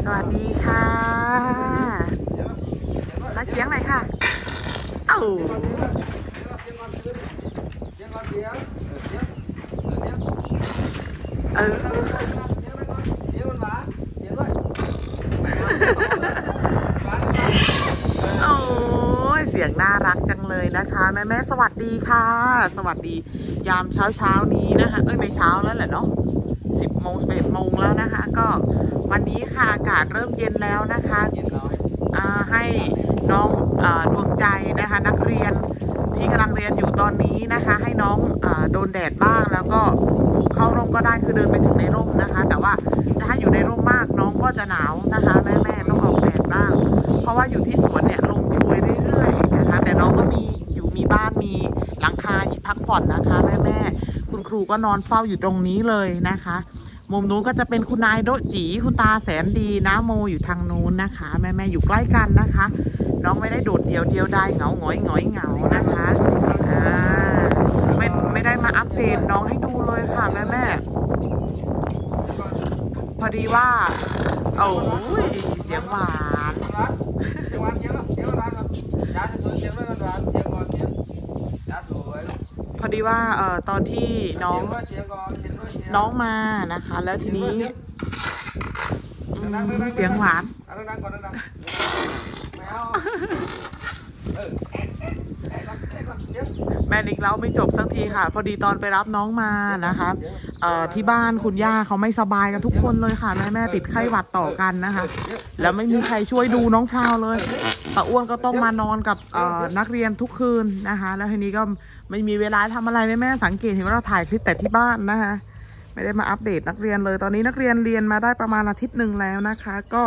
สวัสดีค่ะมาเชียงหน่อยค่ะเอ้าโอ้ยเสียงน่ารักจังเลยนะคะแม่สวัสดีค่ะสวัสดียามเช้านี้นะคะไม่เช้าแล้วแหละเนาะ10 โมง 11 โมงแล้วนะคะก็วันนี้ค่ะอากาศเริ่มเย็นแล้วนะคะให้น้องดวงใจนะคะนักเรียนที่กำลังเรียนอยู่ตอนนี้นะคะให้น้องโดนแดดบ้างแล้วก็ผูกเข้าร่มก็ได้คือเดินไปถึงในร่มนะคะแต่ว่าจะให้อยู่ในร่มมากน้องก็จะหนาวนะคะแม่ต้องออกแดดบ้างเพราะว่าอยู่ที่สวนเนี่ยลมโชยเรื่อยๆนะคะแต่น้องก็มีบ้านมีหลังคาพักผ่อนนะคะแม่คุณครูก็นอนเฝ้าอยู่ตรงนี้เลยนะคะมุมนู้นก็จะเป็นคุณนายโดจีคุณตาแสนดีนะโมอยู่ทางนู้นนะคะแม่อยู่ใกล้กันนะคะน้องไม่ได้โดดเดียวได้เหงาหงอยเหงานะคะไม่ได้มาอัปเดตน้องให้ดูเลยค่ะแม่พอดีว่าโอ้ยเสียงหวานพอดีว่าตอนที่น้องมานะคะแล้วทีนี้เสียงหวานแม่นิกเล่าไม่จบสักทีค่ะพอดีตอนไปรับน้องมานะคะที่บ้านคุณย่าเขาไม่สบายกันทุกคนเลยค่ะแม่ติดไข้หวัดต่อกันนะคะแล้วไม่มีใครช่วยดูน้องพราวเลยป้าอ้วนก็ต้องมานอนกับนักเรียนทุกคืนนะคะแล้วทีนี้ก็ไม่มีเวลาทำอะไรแม่สังเกตเห็นว่าเราถ่ายคลิปแต่ที่บ้านนะคะไม่ได้มาอัปเดตนักเรียนเลยตอนนี้นักเรียนเรียนมาได้ประมาณอาทิตย์หนึ่งแล้วนะคะก็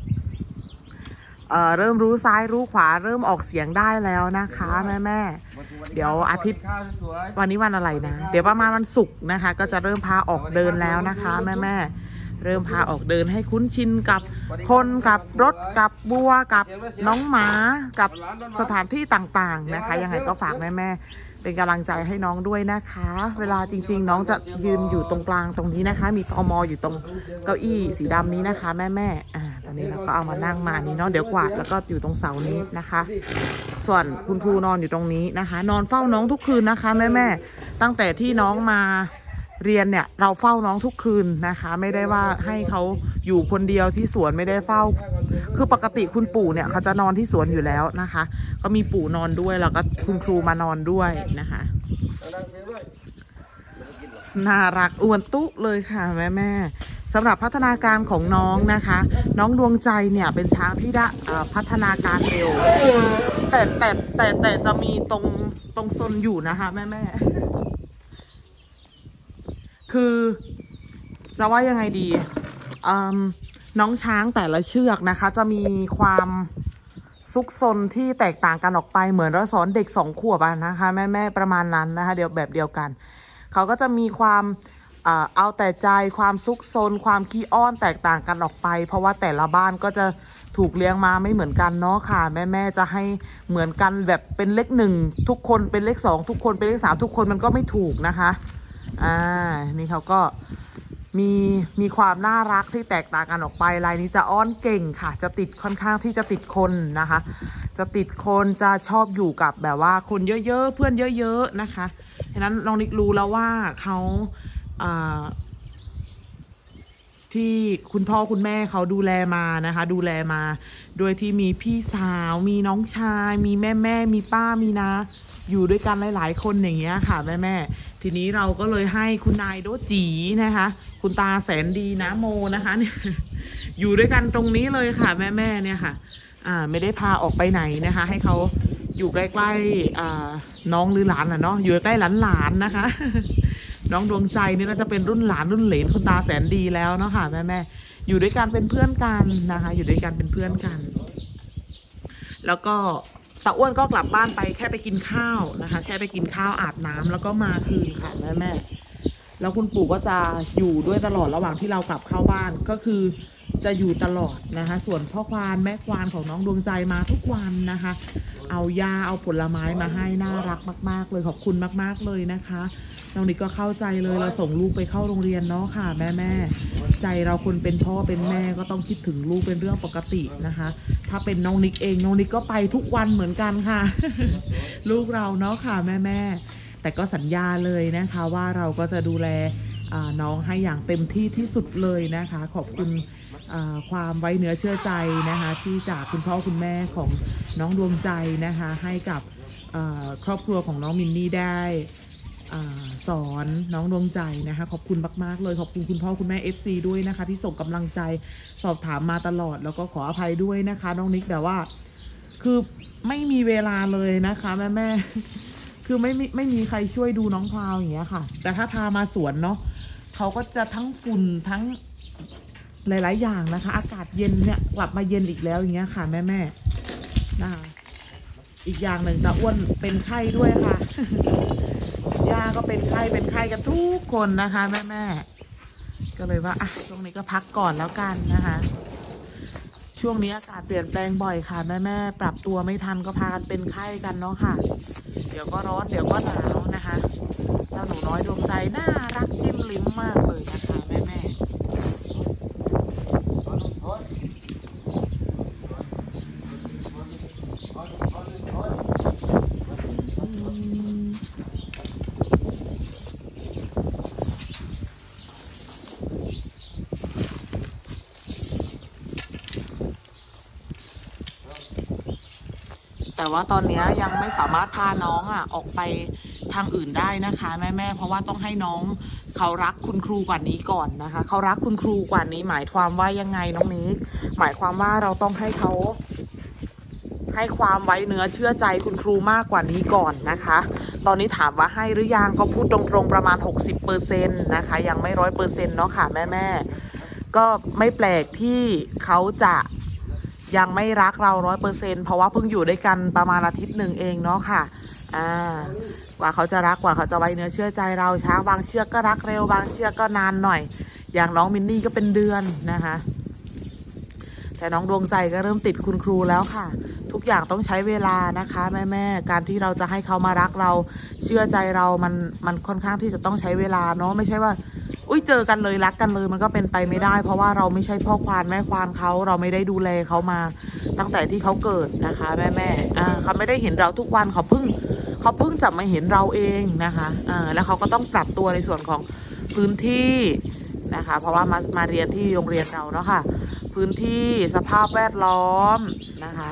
เริ่มรู้ซ้ายรู้ขวาเริ่มออกเสียงได้แล้วนะคะแม่เดี๋ยวอาทิตย์วันนี้วันอะไรนะเดี๋ยวประมาณวันศุกร์นะคะก็จะเริ่มพาออกเดินแล้วนะคะแม่เริ่มพาออกเดินให้คุ้นชินกับคนกับรถกับบัวกับน้องหมากับสถานที่ต่างๆนะคะยังไงก็ฝากแม่เป็นกำลังใจให้น้องด้วยนะคะเวลาจริงๆน้องจะยืนอยู่ตรงกลางตรงนี้นะคะมีตม.อยู่ตรงเก้าอี้สีดำนี้นะคะแม่ตอนนี้เราก็เอามานั่งมานี่เนาะเดี๋ยวกวาดแล้วก็อยู่ตรงเสานี้นะคะส่วนคุณครูนอนอยู่ตรงนี้นะคะนอนเฝ้าน้องทุกคืนนะคะแม่ตั้งแต่ที่น้องมาเรียนเนี่ยเราเฝ้าน้องทุกคืนนะคะไม่ได้ว่าให้เขาอยู่คนเดียวที่สวนไม่ได้เฝ้าคือปกติคุณปู่เนี่ยเขาจะนอนที่สวนอยู่แล้วนะคะก็มีปู่นอนด้วยแล้วก็คุณครูมานอนด้วยนะคะน่ารักอ้วนตุ๊เลยค่ะแม่สำหรับพัฒนาการของน้องนะคะน้องดวงใจเนี่ยเป็นช้างที่ได้พัฒนาการเร็วแต่จะมีตรงซนอยู่นะคะแม่คือจะว่ายังไงดีน้องช้างแต่ละเชือกนะคะจะมีความซุกซนที่แตกต่างกันออกไปเหมือนเราสอนเด็ก2 ขวบนะคะแม่ประมาณนั้นนะคะเดี๋ยวแบบเดียวกันเขาก็จะมีความเอาแต่ใจความซุกซนความขี้อ้อนแตกต่างกันออกไปเพราะว่าแต่ละบ้านก็จะถูกเลี้ยงมาไม่เหมือนกันเนาะค่ะแม่จะให้เหมือนกันแบบเป็นเลข1ทุกคนเป็นเลข2ทุกคนเป็นเลข3ทุกคนมันก็ไม่ถูกนะคะนี่เขาก็มีความน่ารักที่แตกต่างกันออกไปลายนี้จะอ้อนเก่งค่ะจะติดค่อนข้างที่จะติดคนนะคะจะติดคนจะชอบอยู่กับแบบว่าคนเยอะๆเพื่อนเยอะๆนะคะฉะนั้นน้องนิกรู้แล้วว่าเขาที่คุณพ่อคุณแม่เขาดูแลมานะคะดูแลมาโดยที่มีพี่สาวมีน้องชายมีแม่มีป้ามีน้าอยู่ด้วยกันหลายๆคนอย่างเงี้ยค่ะแม่ทีนี้เราก็เลยให้คุณนายโดจีนะคะคุณตาแสนดีนะโมนะคะเนี่ยอยู่ด้วยกันตรงนี้เลยค่ะแม่เนี่ยค่ะไม่ได้พาออกไปไหนนะคะให้เขาอยู่ใกล้ๆน้องหรือหลานเนาะอยู่ใกล้หลานนะคะน้องดวงใจนี่น่าจะเป็นรุ่นหลานรุ่นเหลนคุณตาแสนดีแล้วเนาะค่ะแม่อยู่ด้วยกันเป็นเพื่อนกันนะคะอยู่ด้วยกันเป็นเพื่อนกันแล้วก็ตาอ้วนก็กลับบ้านไปแค่ไปกินข้าวนะคะแค่ไปกินข้าวอาบน้ำแล้วก็มาคืนค่ะแม่แล้วคุณปู่ก็จะอยู่ด้วยตลอดระหว่างที่เรากลับเข้าบ้านก็คือจะอยู่ตลอดนะคะส่วนพ่อควานแม่ควานของน้องดวงใจมาทุกวันนะคะเอายาเอาผลไม้มาให้น่ารักมากๆเลยขอบคุณมากๆเลยนะคะน้องนิกก็เข้าใจเลยเราส่งลูกไปเข้าโรงเรียนเนาะค่ะแม่ใจเราคนเป็นพ่อเป็นแม่ก็ต้องคิดถึงลูกเป็นเรื่องปกตินะคะ ถ้าเป็นน้องนิกเองน้องนิกก็ไปทุกวันเหมือนกันค่ะ ลูกเราเนาะค่ะแม่แต่ก็สัญญาเลยนะคะว่าเราก็จะดูแลน้องให้อย่างเต็มที่ที่สุดเลยนะคะ ขอบคุณความไว้เนื้อเชื่อใจนะคะที่จากคุณพ่อคุณแม่ของน้องดวงใจนะคะให้กับครอบครัวของน้องมินนี่ได้สอนน้องดวงใจนะคะขอบคุณมากๆเลยขอบคุณคุณพ่อคุณแม่ FC ด้วยนะคะที่ส่งกำลังใจสอบถามมาตลอดแล้วก็ขออภัยด้วยนะคะน้องนิกแต่ว่าคือไม่มีเวลาเลยนะคะแม่คือไม่มีใครช่วยดูน้องพราวอย่างเงี้ยค่ะแต่ถ้าพามาสวนเนาะเขาก็จะทั้งฝุ่นทั้งหลายๆอย่างนะคะอากาศเย็นเนี่ยกลับมาเย็นอีกแล้วอย่างเงี้ยค่ะแม่นะคะอีกอย่างหนึ่งตาอ้วนเป็นไข้ด้วยค่ะย่าก็เป็นไข้กันทุกคนนะคะแม่ก็เลยว่าช่วงนี้ก็พักก่อนแล้วกันนะคะช่วงนี้อากาศเปลี่ยนแปลงบ่อยค่ะแม่ปรับตัวไม่ทันก็พากันเป็นไข้กันเนาะค่ะเดี๋ยวก็ร้อนเดี๋ยวก็หนาวนะคะเจ้าหนูน้อยดวงใจน่ารักจิ้มลิ้มมากเลยนะคะแม่แต่ว่าตอนนี้ยังไม่สามารถพาน้องออกไปทางอื่นได้นะคะแม่เพราะว่าต้องให้น้องเขารักคุณครูกว่านี้ก่อนนะคะเขารักคุณครูกว่านี้หมายความว่ายังไงน้องนี้หมายความว่าเราต้องให้เขาให้ความไว้เนื้อเชื่อใจคุณครูมากกว่านี้ก่อนนะคะตอนนี้ถามว่าให้หรือยังก็พูดตรงๆประมาณ 60% นะคะยังไม่100%เนาะค่ะแม่ก็ไม่แปลกที่เขาจะยังไม่รักเรา100%เพราะว่าเพิ่งอยู่ด้วยกันประมาณอาทิตย์หนึ่งเองเนาะค่ะกว่าเขาจะรักกว่าเขาจะไว้เนื้อเชื่อใจเราช้าบางเชือกก็รักเร็วบางเชือกก็นานหน่อยอย่างน้องมินนี่ก็เป็นเดือนนะคะแต่น้องดวงใจก็เริ่มติดคุณครูแล้วค่ะทุกอย่างต้องใช้เวลานะคะแม่การที่เราจะให้เขามารักเราเชื่อใจเรามันค่อนข้างที่จะต้องใช้เวลาเนาะไม่ใช่ว่าอุ้ยเจอกันเลยรักกันเลยมันก็เป็นไปไม่ได้เพราะว่าเราไม่ใช่พ่อควานแม่ควานเขาเราไม่ได้ดูแลเขามาตั้งแต่ที่เขาเกิดนะคะแม่เขาไม่ได้เห็นเราทุกวันเขาเพิ่งจะมาเห็นเราเองนะคะแล้วเขาก็ต้องปรับตัวในส่วนของพื้นที่นะคะเพราะว่ามาเรียนที่โรงเรียนเราเนาะค่ะพื้นที่สภาพแวดล้อมนะคะ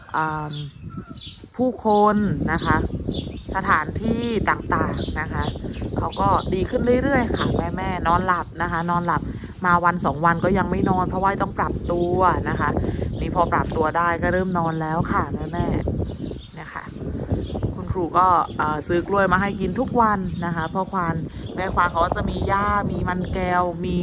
ผู้คนนะคะสถานที่ต่างๆนะคะเขาก็ดีขึ้นเรื่อยๆค่ะแม่นอนหลับนะคะนอนหลับมาวัน2 วันก็ยังไม่นอนเพราะว่าต้องปรับตัวนะคะนี่พอปรับตัวได้ก็เริ่มนอนแล้วค่ะแม่นะคะคุณครูก็ซื้อกล้วยมาให้กินทุกวันนะคะพ่อควานแม่ควานเขาจะมีหญ้ามีมันแก้วมี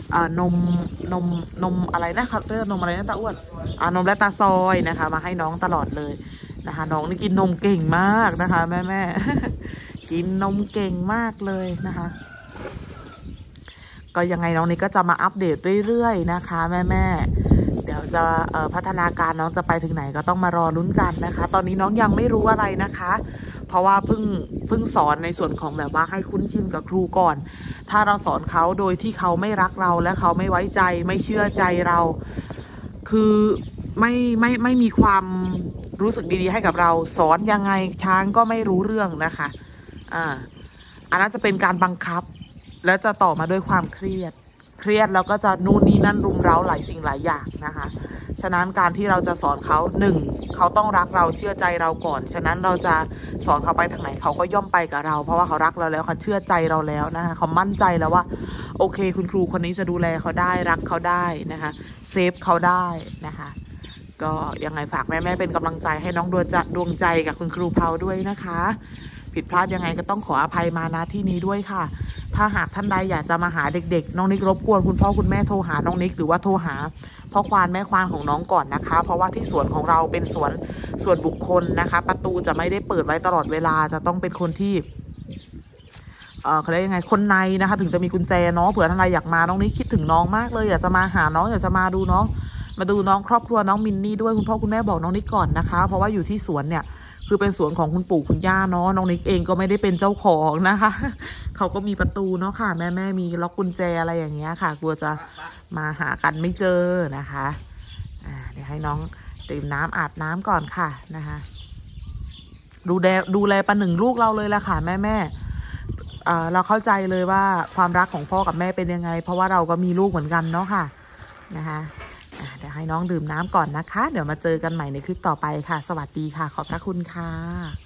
นมอะไรนะคะเรียกนมอะไรนะตาอ้วนนมและตาซอยนะคะมาให้น้องตลอดเลยนะคะน้องนี่กินนมเก่งมากนะคะแม่กินนมเก่งมากเลยนะคะก็ยังไงน้องนี่ก็จะมาอัปเดตเรื่อยๆนะคะแม่เดี๋ยวจะพัฒนาการน้องจะไปถึงไหนก็ต้องมารอลุ้นกันนะคะตอนนี้น้องยังไม่รู้อะไรนะคะเพราะว่าเพิ่งสอนในส่วนของแบบว่าให้คุ้นชินกับครูก่อนถ้าเราสอนเขาโดยที่เขาไม่รักเราและเขาไม่ไว้ใจไม่เชื่อใจเราคือไม่มีความรู้สึกดีๆให้กับเราสอนยังไงช้างก็ไม่รู้เรื่องนะคะอันนั้นจะเป็นการบังคับแล้วจะต่อมาด้วยความเครียดแล้วก็จะนู่นนี่นั่นรุมเร้าหลายสิ่งหลายอย่างนะคะฉะนั้นการที่เราจะสอนเขาเขาต้องรักเราเชื่อใจเราก่อนฉะนั้นเราจะสอนเขาไปทางไหนเขาก็ย่อมไปกับเราเพราะว่าเขารักเราแล้วเขาเชื่อใจเราแล้วนะคะเขามั่นใจแล้วว่าโอเคคุณครูคนนี้จะดูแลเขาได้รักเขาได้นะคะเซฟเขาได้นะคะก็ยังไงฝากแม่เป็นกำลังใจให้น้องดวงใจกับคุณครูเพาด้วยนะคะผิดพลาดยังไงก็ต้องขออภัยมาณที่นี้ด้วยค่ะถ้าหากท่านใดอยากจะมาหาเด็กๆน้องนิกรบกวนคุณพ่อคุณแม่โทรหาน้องนิกหรือว่าโทรหาพ่อควานแม่ควานของน้องก่อนนะคะเพราะว่าที่สวนของเราเป็นสวนบุคคลนะคะประตูจะไม่ได้เปิดไว้ตลอดเวลาจะต้องเป็นคนที่เขาเรียกยังไงคนในนะคะถึงจะมีกุญแจเนาะเผื่อท่านใดอยากมาน้องนิกคิดถึงน้องมากเลยอยากจะมาหาน้องอยากจะมาดูน้องมาดูน้องครอบครัวน้องมินนี่ด้วยคุณพ่อคุณแม่บอกน้องนิกก่อนนะคะเพราะว่าอยู่ที่สวนเนี่ยคือเป็นสวนของคุณปู่คุณย่าเนาะน้องนิกเองก็ไม่ได้เป็นเจ้าของนะคะ เขาก็มีประตูเนาะค่ะแม่มีล็อกกุญแจอะไรอย่างเงี้ยค่ะ กลัวจะมาหากันไม่เจอนะคะเดี๋ยวให้น้องดื่มน้ำอาบน้ำก่อนค่ะนะคะดูแลประหนึ่งลูกเราเลยละค่ะแม่เราเข้าใจเลยว่าความรักของพ่อกับแม่เป็นยังไงเพราะว่าเราก็มีลูกเหมือนกันเนาะค่ะนะคะเดี๋ยวให้น้องดื่มน้ำก่อนนะคะเดี๋ยวมาเจอกันใหม่ในคลิปต่อไปค่ะสวัสดีค่ะขอบพระคุณค่ะ